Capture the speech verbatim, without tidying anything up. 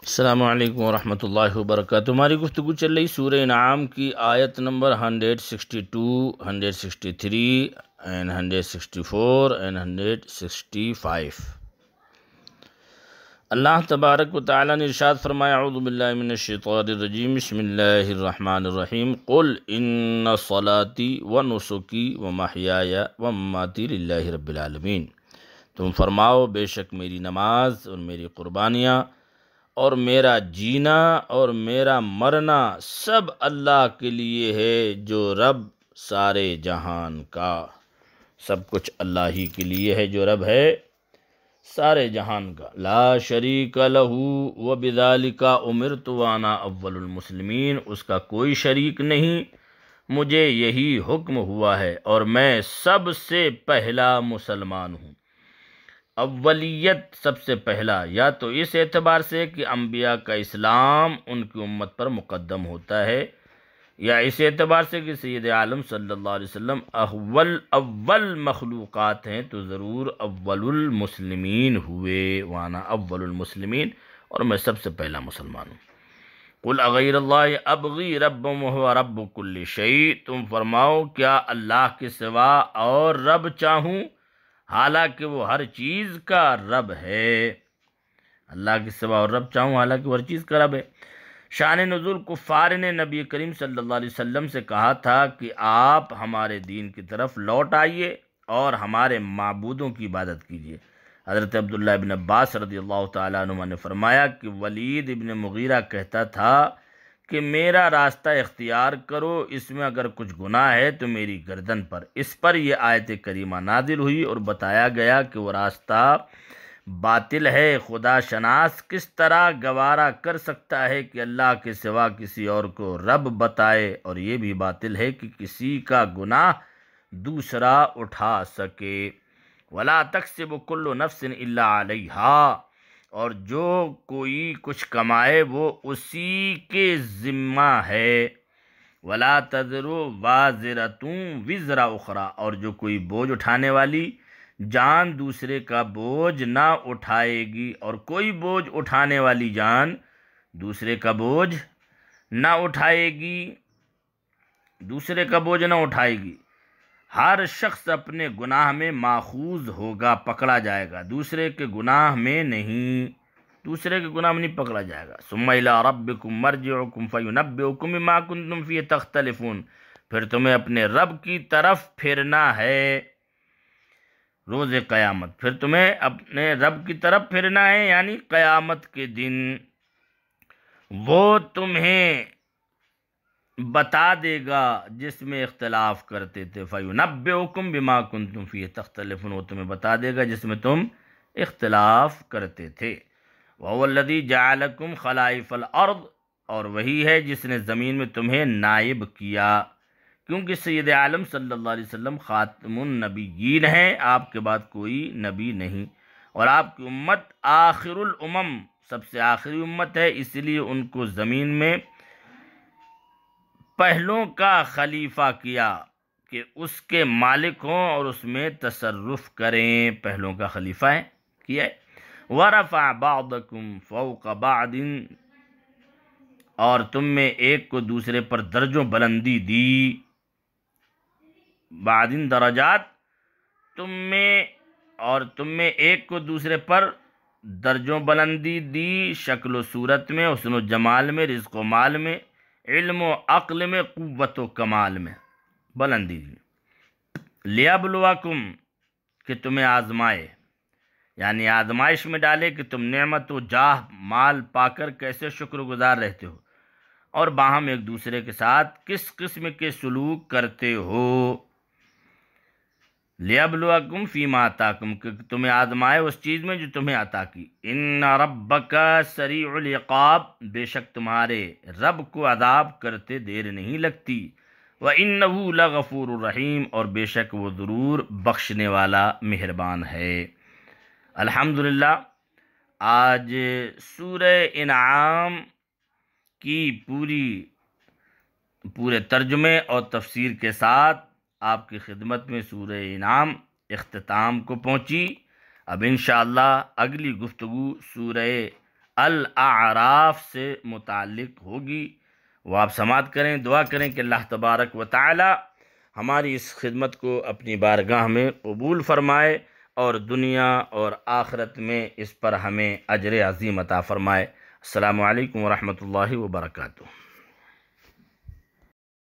السلام علیکم ورحمۃ اللہ وبرکاتہ۔ ہماری گفتگو چل رہی سورہ انعام کی آیت نمبر hundred sixty two, hundred sixty three and hundred sixty four and hundred sixty five. اللہ تبارک و تعالیٰ نے ارشاد فرمایا، اعوذ باللہ من الشیطان الرجیم، بسم اللہ الرحمن الرحیم، قل ان صلاتی و نسکی و محیای و مماتی للہ رب العالمین۔ تم فرماؤ بے شک میری نماز اور میری قربانیاں اور میرا جینا اور میرا مرنا سب اللہ کے لیے ہے، جو رب سارے جہان کا۔ سب کچھ اللہ ہی کے لیے ہے جو رب ہے سارے جہان کا۔ لا شریک لہ وبذالک امرت وانا اول المسلمین، اس کا کوئی شریک نہیں، مجھے یہی حکم ہوا ہے اور میں سب سے پہلا مسلمان ہوں۔ اولیت سب سے پہلا، یا تو اس اعتبار سے کہ انبیاء کا اسلام ان کی امت پر مقدم ہوتا ہے، یا اس اعتبار سے کہ سید عالم صلی اللہ علیہ وسلم اول اول مخلوقات ہیں تو ضرور اول المسلمین ہوئے، وانا اول المسلمین، اور میں سب سے پہلا مسلمان ہوں۔ قل اغیر اللہ ابغی رب وہو رب کل شیء، تم فرماؤ کیا اللہ کے سوا اور رب چاہوں حالانکہ وہ ہر چیز کا رب ہے۔ اللہ کے سوا اور رب چاہوں حالانکہ وہ ہر چیز کا رب ہے۔ شان نزول کفار نے نبی کریم صلی اللہ علیہ وسلم سے کہا تھا کہ آپ ہمارے دین کی طرف لوٹ آئیے اور ہمارے معبودوں کی عبادت کیجیے۔ حضرت عبداللہ ابن عباس رضی اللہ تعالیٰ عنہ نے فرمایا کہ ولید ابن مغیرہ کہتا تھا کہ میرا راستہ اختیار کرو، اس میں اگر کچھ گناہ ہے تو میری گردن پر۔ اس پر یہ آیت کریمہ نازل ہوئی اور بتایا گیا کہ وہ راستہ باطل ہے۔ خدا شناس کس طرح گوارا کر سکتا ہے کہ اللہ کے سوا کسی اور کو رب بتائے، اور یہ بھی باطل ہے کہ کسی کا گناہ دوسرا اٹھا سکے۔ وَلَا تَكْسِبُ كُلُّ نَفْسٍ إِلَّا عَلَيْهَا، اور جو کوئی کچھ کمائے وہ اسی کے ذمہ ہے۔ وَلَا تَزِرُ وَازِرَةٌ وِزْرَ أُخْرَى، اور جو کوئی بوجھ اٹھانے والی جان دوسرے کا بوجھ نہ اٹھائے گی، اور کوئی بوجھ اٹھانے والی جان دوسرے کا بوجھ نہ اٹھائے گی، دوسرے کا بوجھ نہ اٹھائے گی۔ ہر شخص اپنے گناہ میں ماخوذ ہوگا، پکڑا جائے گا، دوسرے کے گناہ میں نہیں، دوسرے کے گناہ میں نہیں پکڑا جائے گا۔ ثم الی ربکم مرجعکم فینبئکم بما کنتم فیہ تختلفون، پھر تمہیں اپنے رب کی طرف پھرنا ہے روز قیامت، پھر تمہیں اپنے رب کی طرف پھرنا ہے، یعنی قیامت کے دن وہ تمہیں بتا دے گا جس میں اختلاف کرتے تھے۔ فَيُنَبِّئُكُم بِمَا كُنتُمْ فِيهِ تَخْتَلِفُونَ، وہ تمہیں بتا دے گا جس میں تم اختلاف کرتے تھے۔ وَهُوَ الَّذِي جَعَلَكُمْ خَلَائِفَ الْأَرْضِ، اور وہی ہے جس نے زمین میں تمہیں نائب کیا، کیونکہ سید عالم صلی اللہ علیہ وسلم خاتم النبیین ہیں، آپ کے بعد کوئی نبی نہیں، اور آپ کی امت آخر الامم، سب سے آخری امت ہے، اس لیے ان کو زمین میں پہلوں کا خلیفہ کیا کہ اس کے مالک ہوں اور اس میں تصرف کریں، پہلوں کا خلیفہ ہے کیا ہے۔ وَرَفَعَ بَعْضَكُمْ فَوْقَ بَعْضٍ، اور تم میں ایک کو دوسرے پر درجوں بلندی دی، بعدن درجات، تم میں اور تم میں ایک کو دوسرے پر درجوں بلندی دی، شکل و صورت میں، حسن و جمال میں، رزق و مال میں، علم و عقل میں، قوت و کمال میں بلندی دی۔ لِيَبْلُوَكُمْ، کہ تمہیں آزمائے، یعنی آزمائش میں ڈالے کہ تم نعمت و جاہ مال پا کر کیسے شکر گزار رہتے ہو، اور باہم ایک دوسرے کے ساتھ کس قسم کے سلوک کرتے ہو۔ لِيَبْلُوَكُمْ فِي مَا آتَاكُمْ، کہ تمہیں آزمائے اس چیز میں جو تمہیں عطا کی۔ إِنَّ رَبَّكَ سَرِيعُ الْعِقَابِ، بے شک تمہارے رب کو عذاب کرتے دیر نہیں لگتی۔ وَإِنَّهُ لَغَفُورٌ رَحِيمٌ، اور بے شک وہ ضرور بخشنے والا مہربان ہے۔ الحمدللہ، آج سورہ انعام کی پوری پورے ترجمے اور تفسیر کے ساتھ آپ کی خدمت میں سورہ انعام اختتام کو پہنچی۔ اب انشاءاللہ اگلی گفتگو سورہ الاعراف سے متعلق ہوگی۔ وہ آپ سماعت کریں، دعا کریں کہ اللہ تبارک و تعالی ہماری اس خدمت کو اپنی بارگاہ میں قبول فرمائے اور دنیا اور آخرت میں اس پر ہمیں اجر عظیم عطا فرمائے۔ السلام علیکم ورحمۃ اللہ وبرکاتہ۔